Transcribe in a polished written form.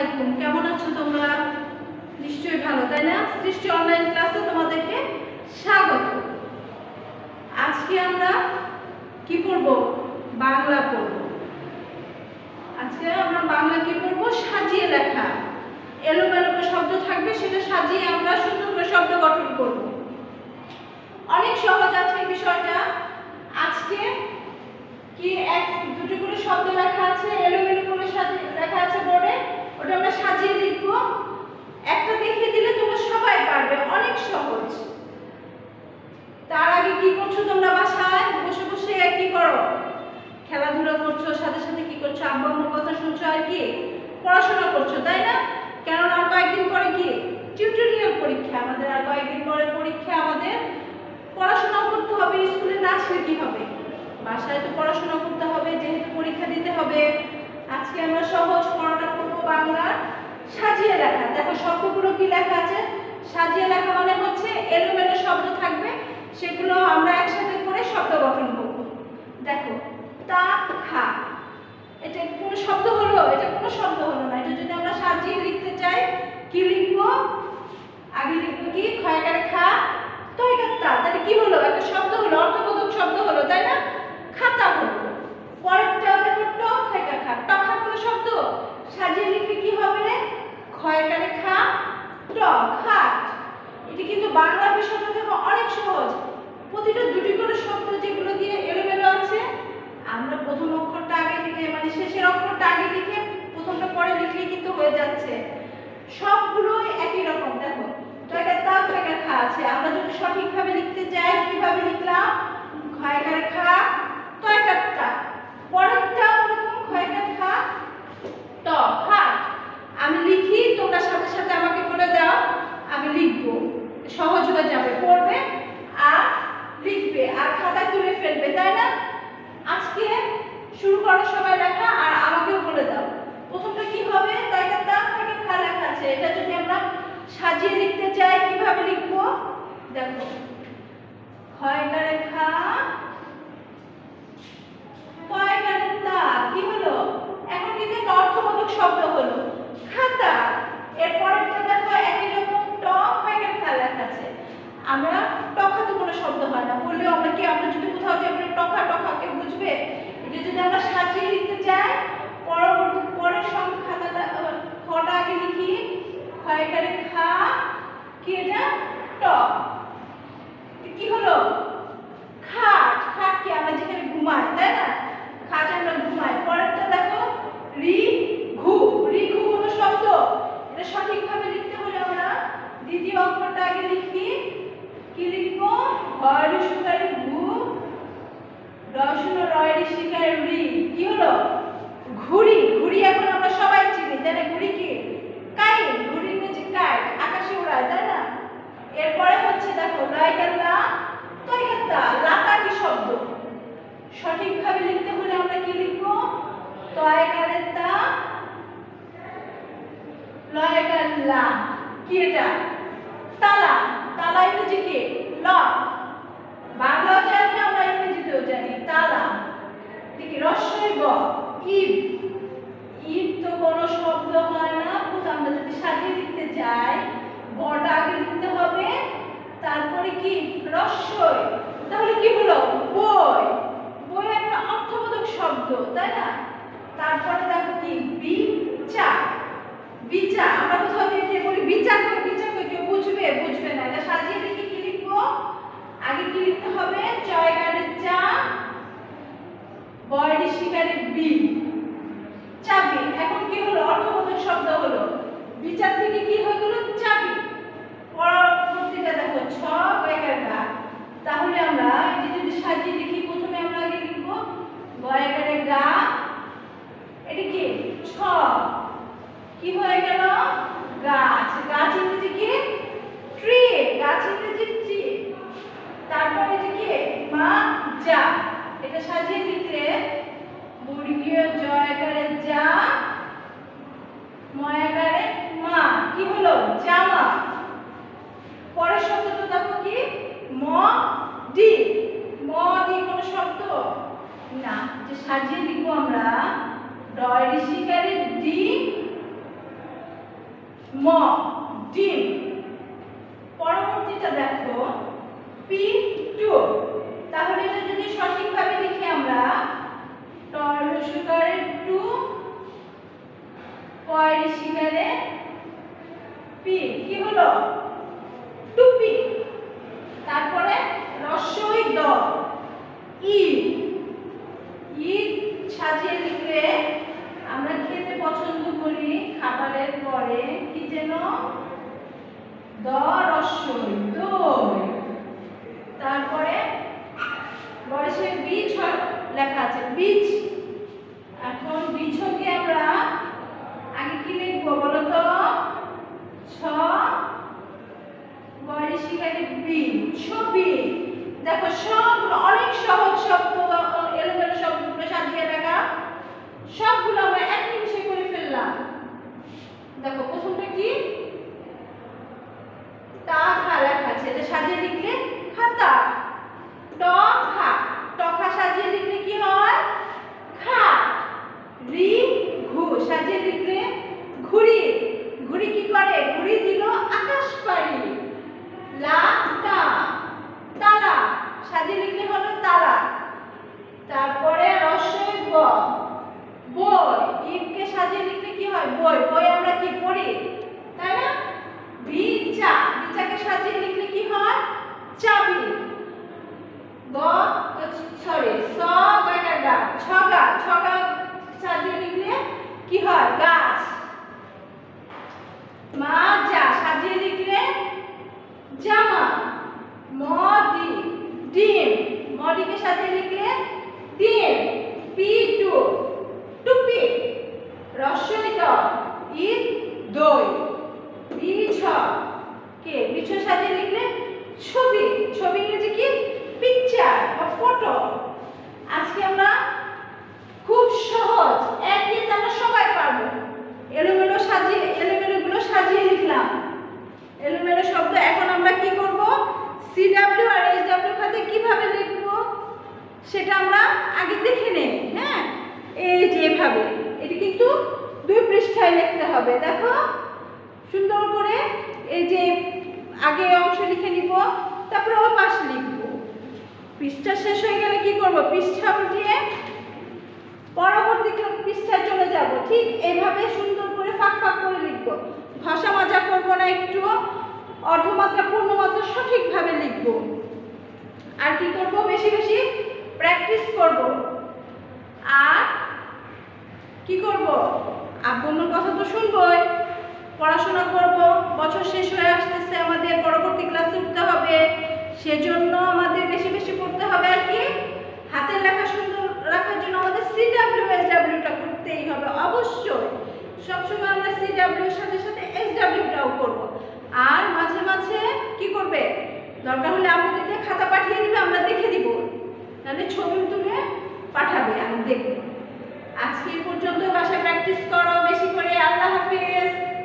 আলাইকুম। কেমন আছো তোমরা? নিশ্চয়ই ভালো, তাই না? সৃষ্টি অনলাইন ক্লাসে তোমাদেরকে স্বাগত। আজকে আমরা কি পড়ব? বাংলা পড়ব। আজকে আমরা বাংলা কি পড়ব? সাজিয়ে লেখা। এলোমেলো শব্দ থাকবে, সেটা সাজিয়ে আমরা সুন্দর করে শব্দ গঠন করব। অনেক সহজ আজকের বিষয়টা। আজকে কি এক দুটো করে শব্দ লেখা আছে, এলোমেলো করে সাজিয়ে লেখা আছে বোর্ডে, ওটা আমরা সাজিয়ে লিখব। একটা দেখিয়ে দিলে তোমরা সবাই পারবে, অনেক সহজ। তার আগে কি করছো তোমরা? বাসায় বসে বসে কি করো? খেলাধুলা করছো, সাথে সাথে কি করছো? আব্বু আম্মুর কথা শুনছো, আর কি পড়াশোনা করছো, তাই না? কারণ আর কয়েকদিন পরে কি টিউটোরিয়াল পরীক্ষা, আমাদের আর কয়েকদিন পরে পরীক্ষা। আমাদের পড়াশোনা করতে হবে, স্কুলে না আসলে কি হবে? বাসায় তো পড়াশোনা করতে হবে, যেহেতু পরীক্ষা দিতে হবে। আজকে আমরা সহজ পড়াটা করবো বাংলার সাজিয়ে লেখা। দেখো শব্দগুলো কি লেখা আছে। সাজিয়ে লেখা মানে হচ্ছে এলোমেলো শব্দ থাকবে, সেগুলো আমরা একসাথে করে শব্দ গঠন করব। দেখো তা খা, এটা কোনো শব্দ হলো? এটা কোনো শব্দ হলো না। এটা যদি আমরা সাজিয়ে লিখতে চাই, কি লিখবো? আগে লিখবো কি? খয়কার খা তয়কার তা। তাহলে কি হলো? একটা শব্দ হলো, অর্থবোধক শব্দ হলো, তাই না? খাতা হলো। পরেরটা দেখো ট খয়কার খা। ট খা কোনো শব্দ? সাজিয়ে লিখলে কি হবে? খয়কারে খা ট খাট। এটা কিন্তু বাংলা বিষয়টা দেখো অনেক সহজ। প্রতিটা দুটি করে শব্দ যেগুলো দিয়ে এলোমেলো আছে, আমরা প্রথম অক্ষরটা আগে লিখে, মানে শেষের অক্ষরটা আগে লিখে প্রথমটা পরে লিখলে কিন্তু হয়ে যাচ্ছে। সবগুলোই একই রকম। দেখো টয়কার তা খয়কার খা আছে। আমরা যদি সঠিকভাবে লিখতে চাই, কিভাবে লিখলাম? খয়কার খা তয়কার তা। পরেরটাও এরকম খয়কার খা ট খাট। আমি লিখি, তোমরা সাথে সাথে আমাকে বলে দাও, আমি লিখবো। সহজ হয়ে যাবে, পড়বে আর লিখবে আর খাতা তুলে ফেলবে, তাই না? আজকে শুরু করো সবাই লেখা, আর আমাকেও বলে দাও প্রথমটা কি হবে। তয়কার তা খয়কার খা লেখা আছে, এটা যদি আমরা সাজিয়ে লিখতে চাই কিভাবে লিখবো? দেখো খয়কারে খা তয়কারে তা, কি হলো? এখন কিন্তু একটা অর্থবোধক শব্দ হলো, খাতা। এরপরেরটা দেখো একই রকম ট খয়কার খা লেখা আছে। আমরা টখা তো কোনো শব্দ হয় না, বললেও আমরা কি, আমরা যদি কোথাও যাই আমরা টখা টখা কে বুঝবে? এটা যদি আমরা সাজিয়ে লিখতে চাই, পরের সঙ্গে খাতাটা খটা আগে লিখি, খয়কারে খা কি এটা ট, কি হলো? খাট। খাট কি? আমরা যেখানে ঘুমাই, তাই না? খাট আমরা ঘুমাই। পরেরটা দেখো রি ঘু। রি ঘু কোনো শব্দ? এটা সঠিকভাবে লিখতে হলে আমরা দ্বিতীয় অক্ষরটা আগে লিখি। কি লিখবো? হয় সুকারে ঘু, রসুন রয় শিকারে রি। কি হলো? ঘুড়ি। ঘুড়ি এখন আমরা সবাই চিনি, তাই না? ঘুড়ি কি? কাইট। ঘুড়ি নিচে কাইট, আকাশে উড়ায়, তাই না? এরপরে হচ্ছে দেখো লয়কার লা তয়কার তা। লাতা কি শব্দ? সঠিকভাবে লিখতে হলে আমরা কি লিখবো? তয়কারে তা লয়কার লা। কি এটা? তালা। তালা ইংরেজি কি? লক। বাংলাও জানি আমরা, ইংরেজিতেও জানি তালা। দেখি রস্বই গ ইব। ইব তো কোনো শব্দ হয় না। আমরা যদি সাজিয়ে লিখতে যাই, বড়টা আগে লিখতে হবে, তারপরে কি রস্বই। তাহলে কি হলো? বই। বই একটা অর্থবোধক শব্দ, তাই না? তারপরে দেখো কি বিচা। বিচা আমরা কোথাও দিয়ে বলি বিচার কই, বিচার কই, কেউ বুঝবে? বুঝবে না। এটা সাজিয়ে লিখে কি লিখবো? আগে কি লিখতে হবে? চয়কারে চা, বয়ডি শিকারে বি, চাবি। এখন কি হলো? অর্থবোধক শব্দ হলো। বিচার থেকে কি হয়ে গেল? চাবি। পরবর্তীটা দেখো ছ গয়কার গা। তাহলে আমরা এটা যদি সাজিয়ে লিখি, প্রথমে আমরা আগে লিখবো গয়কারে গা, এটা কি ছ, কি হয়ে গেল? গাছ। গাছ ইংরেজি কি? ট্রি। গাছ ইংরেজি ট্রি। তারপর এটা কি? মা যা। এটা সাজিয়ে লিখলে বর্গীয় জয়কারে যা, ময়াকারে মা, কি হলো? জামা। পরের শব্দটা দেখো কি? ম ডি। ম ডি কোনো শব্দ না। যে সাজিয়ে লিখবো আমরা ডয় শিকারে ডি, ম ডিম। পরবর্তীটা দেখো P2। তাহলে এটা যদি সঠিকভাবে লিখি আমরা টয়লেট টু পয়ের শিকারে পি কি হলো টুপি। তারপরে রস্বই দ ই ই সাজিয়ে লিখলে আমরা খেতে পছন্দ করি খাবারের পরে কি যেন দ রস্বই দই। তারপরে বয়সের বীজ লেখা আছে বীজ। এখন বীজকে আমরা আগে কি লিখবো বলো তো ছ বয়সিকারে বি ছবি। দেখো সবগুলো অনেক সহজ শব্দ এলোমেলো শব্দগুলো সাজিয়ে লেখা সবগুলো আমরা এক নিমিষে করে ফেললাম। দেখো প্রথমটা কি তা খা লেখা আছে এটা সাজিয়ে লিখলে খাতা। ট খা টখা সাজিয়ে লিখলে কি হয় খাট। রি ঘু সাজিয়ে লিখলে ঘুড়ি। ঘুড়ি কি করে ঘুড়ি দিল আকাশ পাড়ি। লা তা তালা সাজিয়ে লিখলে হলো তালা। তারপরে রস্বই ব বই। ইটকে সাজিয়ে লিখলে কি হয় বই। বই আমরা কি পড়ি তাই না। বিচা বিচাকে সাজিয়ে লিখলে কি হয় চাবি। গ সরি স গাটা গা ছগা ছগা সাজিয়ে লিখলে কি হয় গাছ। মাজা সাজিয়ে লিখলে জামা। মডি ডিম মডিকে সাজিয়ে লিখলে ডিম। P2 টুপি। রস্বই দ ঈদ দই। বিছ কে বিছ সাজিয়ে লিখলে ছবি। ছবি ইংরেজি কি পিকচার বা ফটো। আজকে আমরা খুব সহজ একদিন আমরা সবাই পারবো। এলোমেলো গুলো সাজিয়ে লিখলাম এলোমেলো শব্দ। এখন আমরা কি করব CW আর SW খাতে কিভাবে লিখব সেটা আমরা আগে দেখে নেই। হ্যাঁ এই যে এভাবে এটা কিন্তু 2 পৃষ্ঠায় লিখতে হবে। দেখো সুন্দর করে এই যে আগে অংশ লিখে নিব তারপরে ওই পাশে লিখব। পৃষ্ঠা শেষ হয়ে গেলে কি করব পৃষ্ঠা উল্টিয়ে পরবর্তী পৃষ্ঠায় চলে যাব। ঠিক এইভাবে সুন্দর করে ফাঁক ফাঁক করে লিখব। ভাষা মজা করব না, একটু অর্ধমাত্রা পূর্ণমাত্রা সঠিকভাবে লিখব। আর কি করব বেশি বেশি প্র্যাকটিস করব। আর কি করব আব্বুর কথা তো শুনবই, পড়াশোনা করব। বছর শেষ হয়ে আসতেছে আমাদের পরবর্তী ক্লাসে উঠতে হবে সেজন্য আমাদের বেশি বেশি পড়তে হবে। আর কি হাতের লেখা সুন্দর রাখার জন্য আমাদের CW SWটা করতেই হবে অবশ্যই। সবসময় আমরা CW এর সাথে সাথে SWটাও করব। আর মাঝে মাঝে কি করবে দরকার হলে আমাদের দিয়ে খাতা পাঠিয়ে দিবে আমরা দেখে দিব, তাহলে ছবি তুলে পাঠাবে আমি দেখব। আজকে এই পর্যন্ত বাসায় প্র্যাকটিস করো বেশি করে। আল্লাহ হাফেজ।